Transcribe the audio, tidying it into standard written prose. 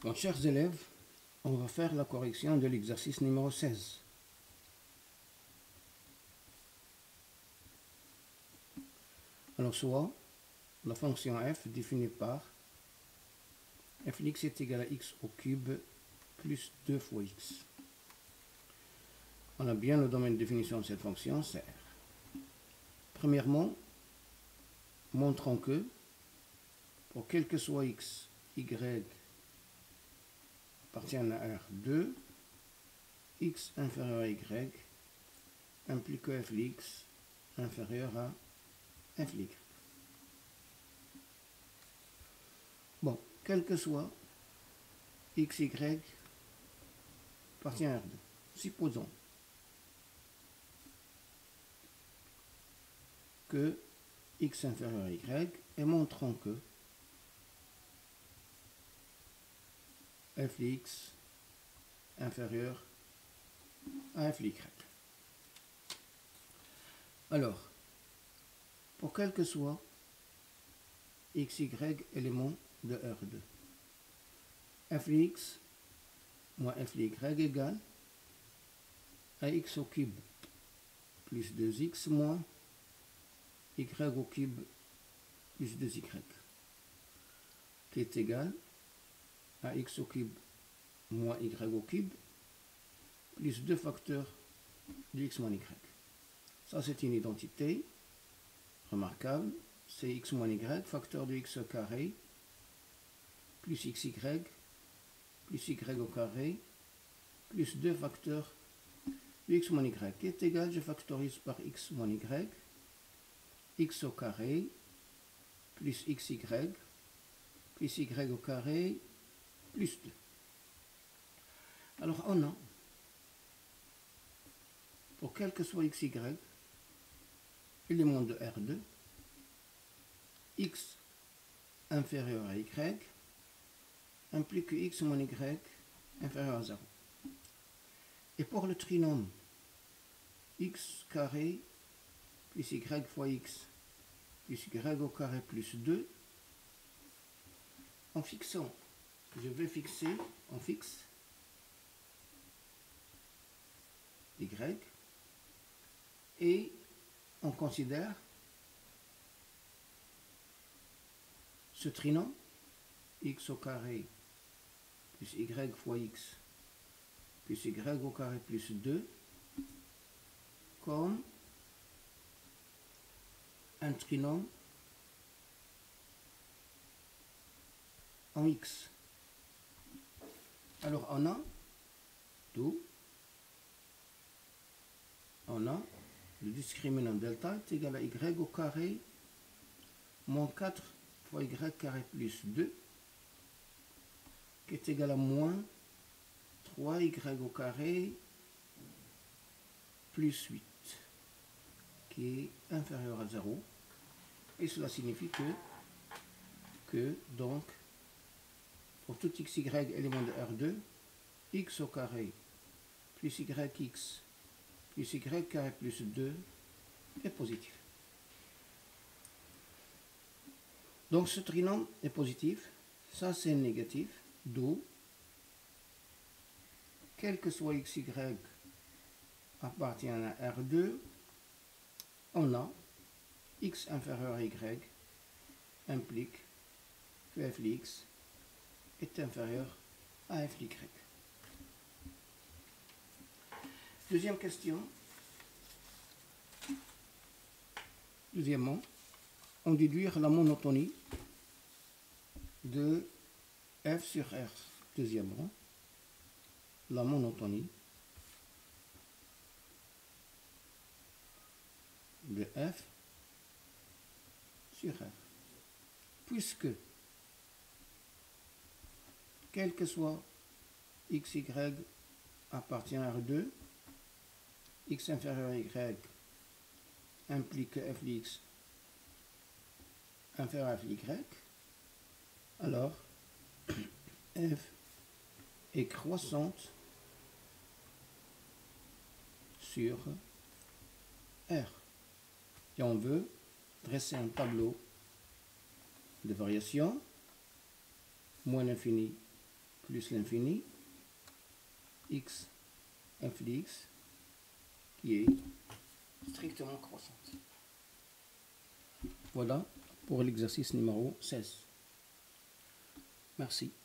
Donc, chers élèves, on va faire la correction de l'exercice numéro 16. Alors, soit la fonction f définie par f de x est égal à x au cube plus 2 fois x. On a bien le domaine de définition de cette fonction, c'est R. Premièrement, montrons que pour quel que soit x, y appartient à R2, x inférieur à y implique que f de x inférieur à f de y. Bon, quel que soit x, y appartient à R2. Supposons que x inférieur à y et montrons que f de x inférieur à f de y. Alors, pour quel que soit x, y élément de R2, f de x moins f de y égale à x au cube plus 2x moins y au cube plus 2y, qui est égal à x au cube moins y au cube plus 2 facteurs de x moins y. Ça, c'est une identité remarquable. C'est x moins y, facteur de x au carré, plus xy, plus y au carré, plus 2 facteurs de x moins y, qui est égal, je factorise par x moins y, x au carré, plus xy, plus y au carré, plus 2. Alors, on a, pour quel que soit xy, élément de R2, x inférieur à y implique que x moins y inférieur à 0. Et pour le trinôme x carré plus y fois x plus y au carré plus 2, en fixant, je vais fixer, on fixe y et on considère ce trinôme x au carré plus y fois x plus y au carré plus 2 comme un trinôme en x. Alors on a tout, on a le discriminant delta est égal à y au carré moins 4 fois y carré plus 2 qui est égal à moins 3y au carré plus 8 qui est inférieur à 0. Et cela signifie que donc pour tout xy élément de R2, x au carré plus yx plus y carré plus 2 est positif. Donc ce trinôme est positif, ça c'est négatif, d'où quel que soit xy appartient à R2, on a x inférieur à y implique que f de x est inférieur à f de y. Deuxième question. Deuxièmement, on déduire la monotonie de f sur R. Deuxièmement, la monotonie de f sur R. Puisque, quel que soit xy appartient à R2, x inférieur à y implique que f de x inférieur à f de y, alors f est croissante sur R. Et on veut dresser un tableau de variation, moins l'infini plus l'infini, x f de x qui est strictement croissante. Voilà pour l'exercice numéro 16. Merci.